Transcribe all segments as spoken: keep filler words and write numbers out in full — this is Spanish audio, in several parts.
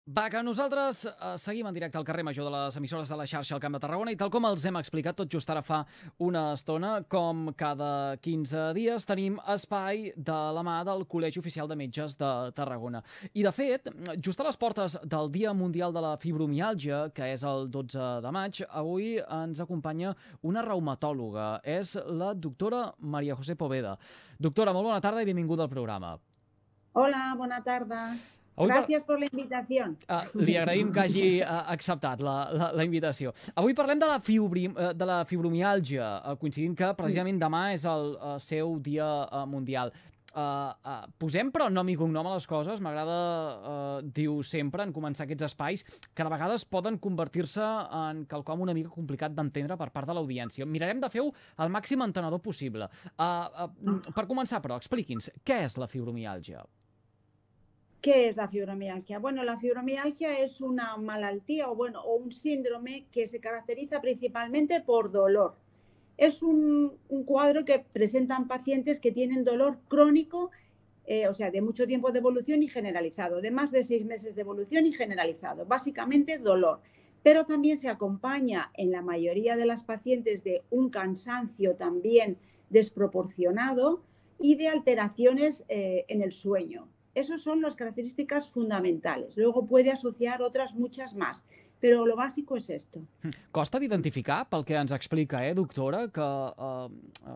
Va, que nosaltres eh, seguim en directe al carrer Major de les emissores de la xarxa al Camp de Tarragona i tal com els hem explicat tot just ara fa una estona, com cada quinze dies tenim espai de la mà del Col·legi Oficial de Metges de Tarragona. I de fet, just a les portes del Dia Mundial de la Fibromiàlgia, que és el dotze de maig, avui ens acompanya una reumatòloga. És la doctora María José Poveda. Doctora, molt bona tarda i benvinguda al programa. Hola, bona tarda. Avui Gràcies per la invitació. Uh, li agraïm que hagi uh, acceptat la, la, la invitació. Avui parlem de la, fibri, uh, de la fibromiàlgia, uh, coincidint que precisament demà és el uh, seu dia uh, mundial. Uh, uh, posem però nom i cognom a les coses. M'agrada, uh, diu sempre, en començar aquests espais, que de vegades poden convertir-se en quelcom una mica complicat d'entendre per part de l'audiència. Mirarem de fer-ho el màxim entenedor possible. Uh, uh, per començar, però, expliqui'ns, què és la fibromiàlgia? ¿Qué es la fibromialgia? Bueno, la fibromialgia es una malaltía o, bueno, o un síndrome que se caracteriza principalmente por dolor. Es un, un cuadro que presentan pacientes que tienen dolor crónico, eh, o sea, de mucho tiempo de evolución y generalizado, de más de seis meses de evolución y generalizado. Básicamente dolor. Pero también se acompaña en la mayoría de las pacientes de un cansancio también desproporcionado y de alteraciones eh, en el sueño. Esas son las características fundamentales. Luego puede asociar otras muchas más, però lo bàsic és esto. Costa d'identificar, pel que ens explica, eh, doctora, que eh,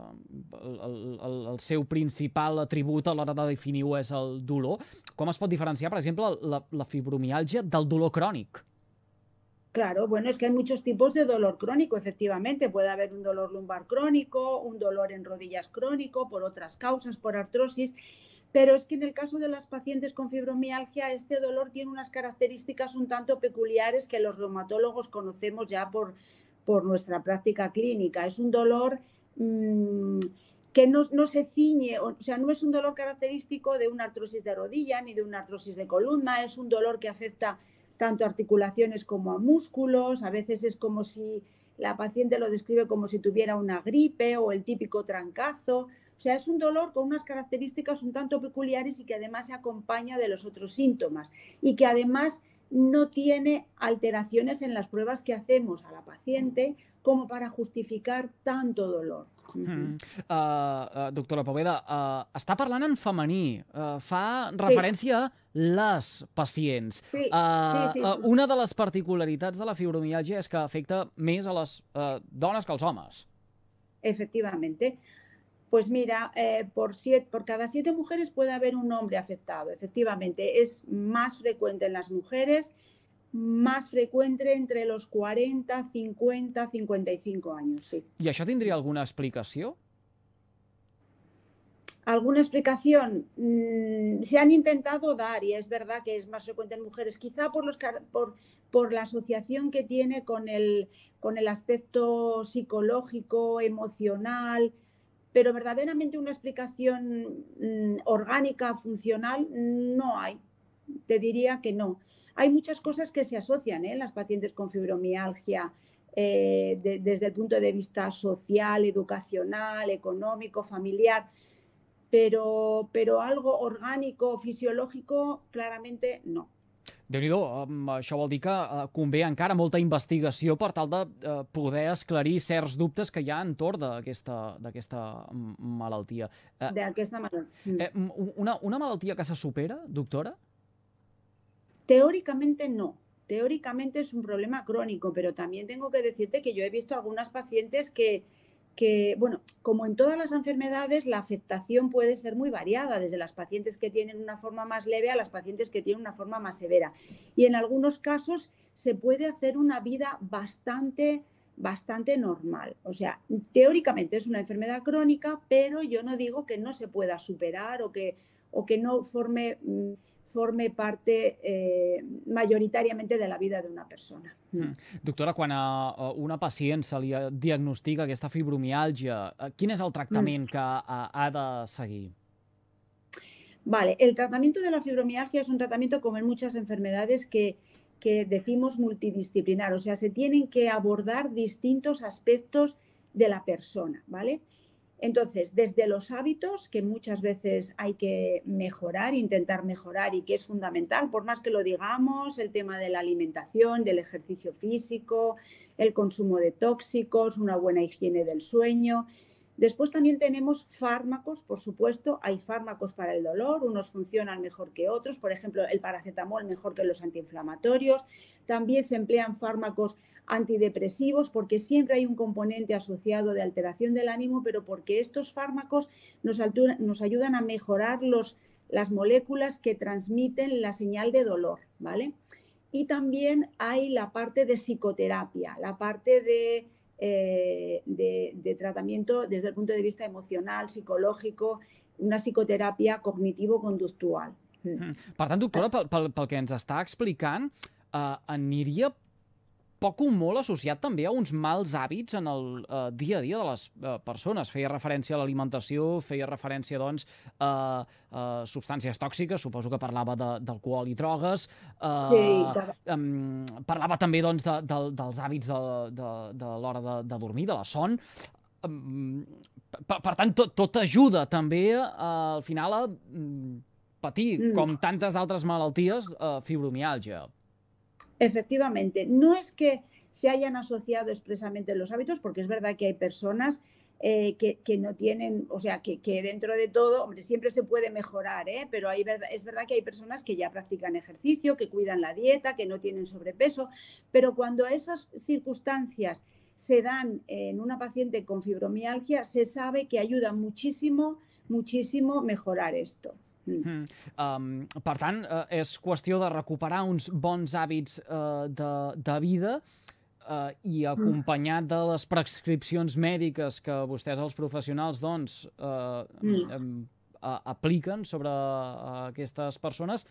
el, el, el seu principal atribut a l'hora de definir-ho és el dolor. Com es pot diferenciar, per exemple, la, la fibromiàlgia del dolor crònic? Claro, bueno, es que hay muchos tipos de dolor crónico, efectivamente. Puede haber un dolor lumbar crónico, un dolor en rodillas crónico, por otras causas, por artrosis. Pero es que en el caso de las pacientes con fibromialgia, este dolor tiene unas características un tanto peculiares que los reumatólogos conocemos ya por, por nuestra práctica clínica. Es un dolor mmm, que no, no se ciñe, o sea, no es un dolor característico de una artrosis de rodilla ni de una artrosis de columna, es un dolor que afecta tanto a articulaciones como a músculos. A veces es como si la paciente lo describe como si tuviera una gripe o el típico trancazo. O sea, es un dolor con unas características un tanto peculiares y que además se acompaña de los otros síntomas y que además no tiene alteraciones en las pruebas que hacemos a la paciente como para justificar tanto dolor. Mm. Uh, uh, doctora Poveda, uh, està parlant en femení, uh, fa referència sí. a les pacients. Sí. Uh, Sí, sí, sí. Uh, una de les particularitats de la fibromiàlgia és que afecta més a les uh, dones que als homes. Efectivamente. Pues mira, eh, por, siete, por cada siete mujeres puede haber un hombre afectado. Efectivamente, es más frecuente en las mujeres, más frecuente entre los cuarenta, cincuenta, cincuenta y cinco años, sí. I això tindria alguna explicació? ¿Alguna explicación? Mm, se han intentado dar y es verdad que es más frecuente en mujeres, quizá por, los, por, por la asociación que tiene con el, con el aspecto psicológico, emocional, pero verdaderamente una explicación mmm, orgánica, funcional, no hay. Te diría que no. Hay muchas cosas que se asocian en ¿eh? las pacientes con fibromialgia eh, de, desde el punto de vista social, educacional, económico, familiar, pero, pero algo orgánico, fisiológico, claramente no. Déu-n'hi-do, això vol dir que convé encara molta investigació per tal de poder esclarir certs dubtes que hi ha entorn d'aquesta malaltia. D'aquesta malaltia. Una, una malaltia que se supera, doctora? Teóricamente no. Teóricamente es un problema crónico, pero también tengo que decirte que yo he visto algunas pacientes que que, bueno, como en todas las enfermedades, la afectación puede ser muy variada, desde las pacientes que tienen una forma más leve a las pacientes que tienen una forma más severa. Y en algunos casos se puede hacer una vida bastante, bastante normal. O sea, teóricamente es una enfermedad crónica, pero yo no digo que no se pueda superar o que, o que no forme... forme parte eh, majoritàriament de la vida d'una persona. Mm. Doctora, quan a una pacient se li diagnostica aquesta fibromiàlgia, quin és el tractament mm. que ha de seguir? Vale, el tratamiento de la fibromialgia es un tratamiento como en muchas enfermedades que, que decimos multidisciplinar, o sea, se tienen que abordar distintos aspectos de la persona, ¿vale? Entonces, desde los hábitos, que muchas veces hay que mejorar, intentar mejorar y que es fundamental, por más que lo digamos, el tema de la alimentación, del ejercicio físico, el consumo de tóxicos, una buena higiene del sueño. Después también tenemos fármacos, por supuesto, hay fármacos para el dolor, unos funcionan mejor que otros, por ejemplo, el paracetamol mejor que los antiinflamatorios. También se emplean fármacos antidepresivos porque siempre hay un componente asociado de alteración del ánimo, pero porque estos fármacos nos, ayudan, nos ayudan a mejorar los, las moléculas que transmiten la señal de dolor, ¿vale? Y también hay la parte de psicoterapia, la parte de Eh, de, de tratamiento desde el punto de vista emocional, psicològic, una psicoteràpia cognitivo-conductual. Mm. Per tant, doctora, pel, pel, pel que ens està explicant, eh, aniria poc o molt associat també a uns mals hàbits en el eh, dia a dia de les eh, persones. Feia referència a l'alimentació, feia referència, doncs, a, a substàncies tòxiques, suposo que parlava d'alcohol i drogues, eh, sí, um, parlava també, doncs, de, de, dels hàbits de, de, de l'hora de, de dormir, de la son. Um, per, per tant, tot, tot ajuda també uh, al final a um, patir, mm. com tantes altres malalties, uh, fibromiàlgia. Efectivamente, no es que se hayan asociado expresamente los hábitos, porque es verdad que hay personas eh, que, que no tienen, o sea, que, que dentro de todo, hombre, siempre se puede mejorar, ¿eh? Pero hay verdad, es verdad que hay personas que ya practican ejercicio, que cuidan la dieta, que no tienen sobrepeso, pero cuando esas circunstancias se dan en una paciente con fibromialgia, se sabe que ayuda muchísimo, muchísimo mejorar esto. Mm. Um, per tant, uh, és qüestió de recuperar uns bons hàbits uh, de, de vida uh, i acompanyat de les prescripcions mèdiques que vostès, els professionals, doncs, uh, mm. um, uh, apliquen sobre uh, aquestes persones,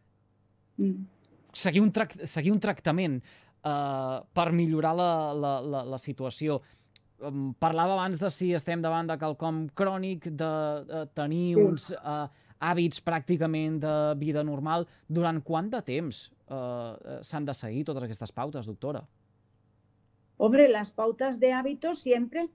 mm. seguir, un seguir un tractament uh, per millorar la, la, la, la situació. Um, parlava abans de si estem davant de quelcom crònic, de, de tenir sí. uns uh, hàbits pràcticament de vida normal. Durant quant de temps uh, s'han de seguir totes aquestes pautes, doctora? Hombre, las pautas de hábitos siempre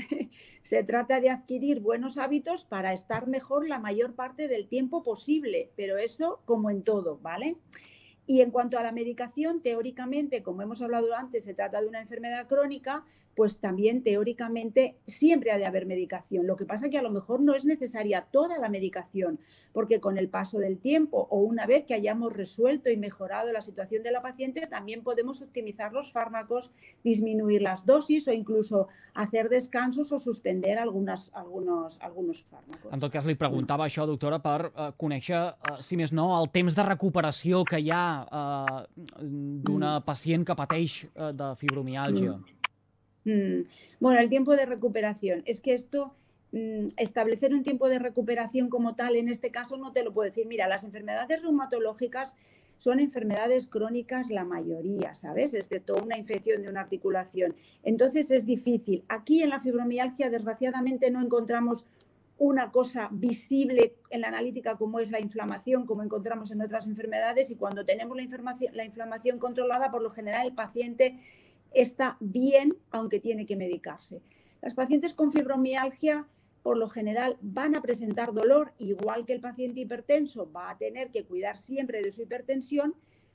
se trata de adquirir buenos hábitos para estar mejor la mayor parte del tiempo posible, pero eso como en todo, ¿vale? Y en cuanto a la medicación, teóricamente, como hemos hablado antes, se trata de una enfermedad crónica, pues también teóricamente siempre ha de haber medicación. Lo que pasa es que a lo mejor no es necesaria toda la medicación, porque con el paso del tiempo o una vez que hayamos resuelto y mejorado la situación de la paciente, también podemos optimizar los fármacos, disminuir las dosis o incluso hacer descansos o suspender algunas, algunos, algunos fármacos. En tot cas, li preguntava mm. això, doctora, per uh, conèixer, uh, si més no, el temps de recuperació que hi ha uh, d'una mm. pacient que pateix uh, de fibromialgia. Mm. Mm. Bueno, el tiempo de recuperación. Es que esto, mm, establecer un tiempo de recuperación como tal, en este caso no te lo puedo decir. Mira, las enfermedades reumatológicas son enfermedades crónicas la mayoría, ¿sabes? Excepto una infección de una articulación. Entonces es difícil. Aquí en la fibromialgia, desgraciadamente, no encontramos una cosa visible en la analítica como es la inflamación, como encontramos en otras enfermedades, y cuando tenemos la inflamación, la inflamación controlada, por lo general el paciente está bien, aunque tiene que medicarse. Las pacientes con fibromialgia, por lo general, van a presentar dolor, igual que el paciente hipertenso va a tener que cuidar siempre de su hipertensión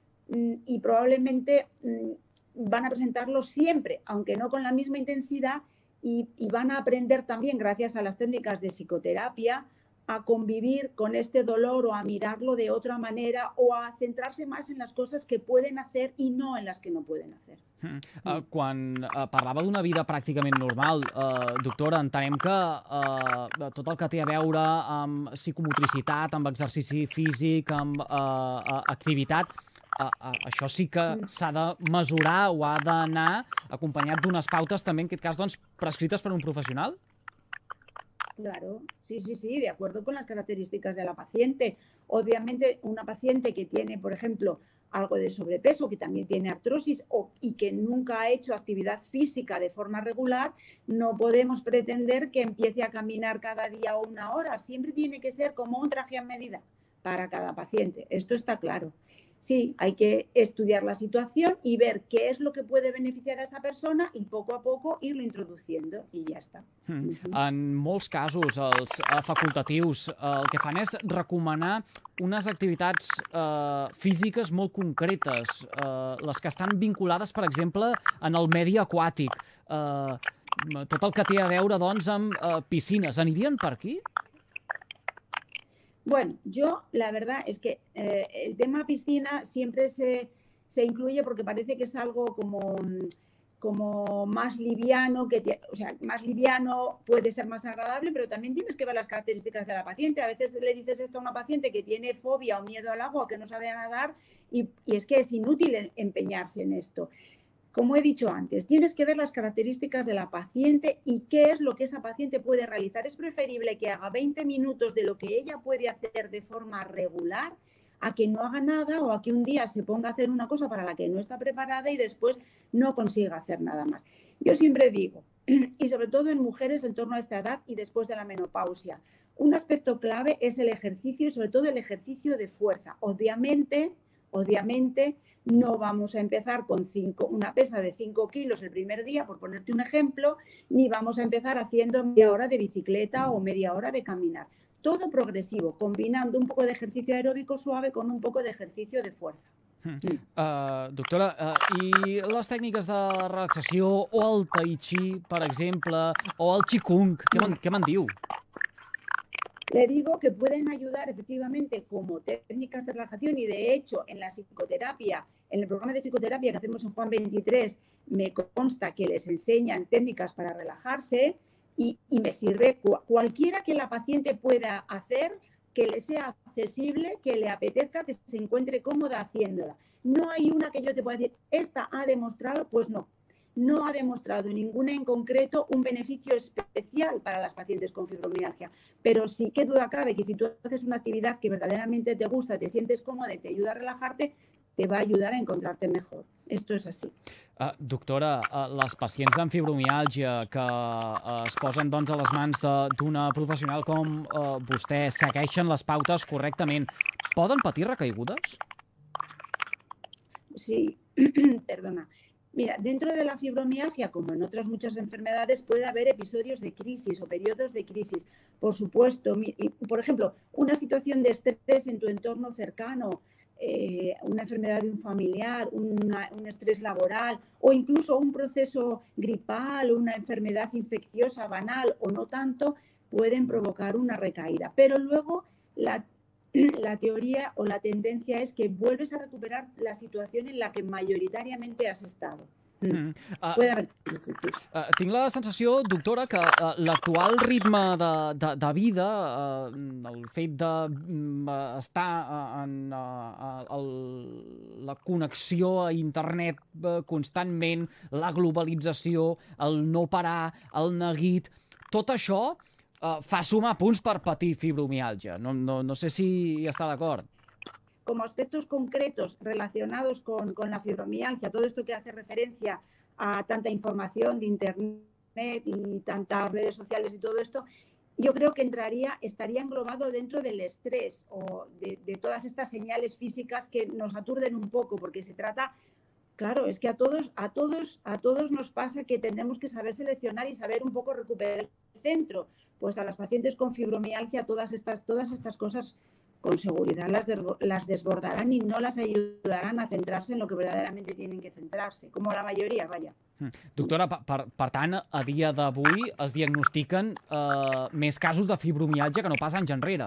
y probablemente van a presentarlo siempre, aunque no con la misma intensidad, y, y van a aprender también, gracias a las técnicas de psicoterapia, a convivir con este dolor o a mirarlo de otra manera o a centrarse más en las cosas que pueden hacer y no en las que no pueden hacer. Mm. Uh, quan uh, parlava d'una vida pràcticament normal, uh, doctora, entenem que uh, tot el que té a veure amb psicomotricitat, amb exercici físic, amb uh, uh, activitat, uh, uh, això sí que s'ha de mesurar o ha d'anar acompanyat d'unes pautes també, en aquest cas, doncs, prescrites per un professional? Claro, sí, sí, sí, de acuerdo con las características de la paciente. Obviamente, una paciente que tiene, por ejemplo, algo de sobrepeso, que también tiene artrosis o, y que nunca ha hecho actividad física de forma regular, no podemos pretender que empiece a caminar cada día o una hora. Siempre tiene que ser como un traje a medida para cada paciente. Esto está claro. Sí, hay que estudiar la situación y ver qué es lo que puede beneficiar a esa persona y poco a poco irlo introduciendo y ya está. Mm. Uh-huh. En molts casos, els uh, facultatius uh, el que fan és recomanar unes activitats uh, físiques molt concretes, uh, les que estan vinculades, per exemple, en el medi aquàtic. Uh, tot el que té a veure, doncs, amb uh, piscines. Anirien per aquí? Bueno, yo la verdad es que eh, el tema piscina siempre se, se incluye porque parece que es algo como, como más liviano, que te, o sea, más liviano puede ser más agradable, pero también tienes que ver las características de la paciente. A veces le dices esto a una paciente que tiene fobia o miedo al agua, que no sabe nadar, y, y es que es inútil empeñarse en esto. Como he dicho antes, tienes que ver las características de la paciente y qué es lo que esa paciente puede realizar. Es preferible que haga veinte minutos de lo que ella puede hacer de forma regular a que no haga nada o a que un día se ponga a hacer una cosa para la que no está preparada y después no consiga hacer nada más. Yo siempre digo, y sobre todo en mujeres en torno a esta edad y después de la menopausia, un aspecto clave es el ejercicio y sobre todo el ejercicio de fuerza. Obviamente, obviamente, no vamos a empezar con cinco, una pesa de cinco kilos el primer día, por ponerte un ejemplo, ni vamos a empezar haciendo media hora de bicicleta o media hora de caminar. Todo progresivo, combinando un poco de ejercicio aeróbico suave con un poco de ejercicio de fuerza. Mm. Uh, doctora, uh, i les tècniques de relaxació o el tai chi, per exemple, o el qigong, què me'n, què me'n diu? Le digo que pueden ayudar efectivamente como técnicas de relajación y de hecho en la psicoterapia, en el programa de psicoterapia que hacemos en Juan veintitrés, me consta que les enseñan técnicas para relajarse y, y me sirve cualquiera que la paciente pueda hacer, que le sea accesible, que le apetezca, que se encuentre cómoda haciéndola. No hay una que yo te pueda decir, esta ha demostrado, pues no. No ha demostrado ninguna en concreto un beneficio especial para las pacientes con fibromialgia, pero sí que duda cabe que si tú haces una actividad que verdaderamente te gusta, te sientes cómoda y te ayuda a relajarte, te va a ayudar a encontrarte mejor. Esto és així. Uh, doctora, uh, les pacients amb fibromiàlgia que uh, es posen doncs, a les mans d'una professional com uh, vostè, segueixen les pautes correctament, poden patir recaigudes? Sí, perdona. Mira, dentro de la fibromialgia, como en otras muchas enfermedades, puede haber episodios de crisis o periodos de crisis. Por supuesto, por ejemplo, una situación de estrés en tu entorno cercano, eh, una enfermedad de un familiar, una, un estrés laboral o incluso un proceso gripal, una enfermedad infecciosa banal o no tanto, pueden provocar una recaída. Pero luego la la teoría o la tendencia es que vuelves a recuperar la situación en la que majoritàriamente has estado. Mm. Uh, Puede haver crisis. Uh, tinc la sensació, doctora, que uh, l'actual ritme de, de, de vida, uh, el fet d'estar de, uh, en uh, el, la connexió a internet uh, constantment, la globalització, el no parar, el neguit, tot això Uh, fa sumar punts per patir fibromialgia. No, no, no sé si hi està d'acord. Como aspectos concretos relacionados con, con la fibromialgia, todo esto que hace referencia a tanta información de internet y tantas redes sociales y todo esto, yo creo que entraría, estaría englobado dentro del estrés o de, de todas estas señales físicas que nos aturden un poco, porque se trata... Claro, es que a todos, a todos, a todos nos pasa que tenemos que saber seleccionar y saber un poco recuperar el centro. Pues a las pacientes con fibromialgia todas estas, todas estas cosas con seguridad las, las desbordarán y no las ayudarán a centrarse en lo que verdaderamente tienen que centrarse, como la mayoría, vaya. Doctora, per, per tant, a dia d'avui es diagnostiquen eh, més casos de fibromialgia que no pas anys enrere.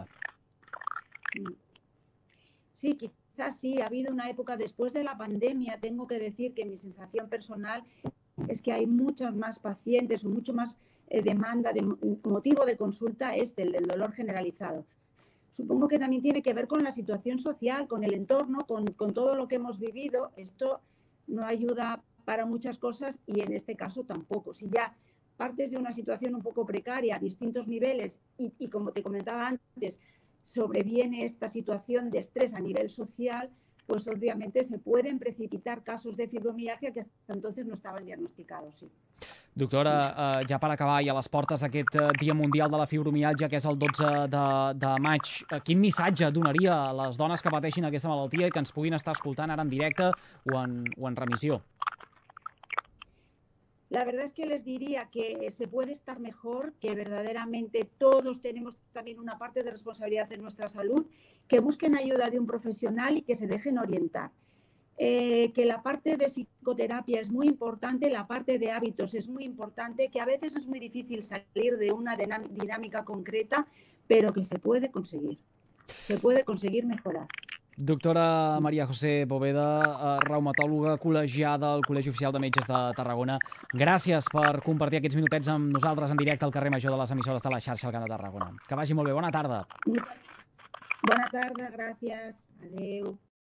Sí, quizás. Quizás sí, ha habido una época después de la pandemia, tengo que decir que mi sensación personal es que hay muchas más pacientes o mucho más eh, demanda, de motivo de consulta es el del dolor generalizado. Supongo que también tiene que ver con la situación social, con el entorno, con, con todo lo que hemos vivido. Esto no ayuda para muchas cosas y en este caso tampoco. Si ya partes de una situación un poco precaria a distintos niveles y, y como te comentaba antes, sobreviene esta situación de estrés a nivel social, pues obviamente se pueden precipitar casos de fibromialgia que hasta entonces no estaban diagnosticados. Sí. Doctora, ja per acabar i a les portes d'aquest Dia Mundial de la Fibromialgia, que és el dotze de maig, quin missatge donaria a les dones que pateixin aquesta malaltia i que ens puguin estar escoltant ara en directe o en, o en remissió? La verdad es que les diría que se puede estar mejor, que verdaderamente todos tenemos también una parte de responsabilidad en nuestra salud, que busquen ayuda de un profesional y que se dejen orientar. Eh, que la parte de psicoterapia es muy importante, la parte de hábitos es muy importante, que a veces es muy difícil salir de una dinámica concreta, pero que se puede conseguir, se puede conseguir mejorar. Doctora María José Bóveda, reumatòloga col·legiada al Col·legi Oficial de Metges de Tarragona, gràcies per compartir aquests minutets amb nosaltres en directe al carrer Major de les emissores de la xarxa al Camp de Tarragona. Que vagi molt bé. Bona tarda. Bona tarda, gràcies. Adéu.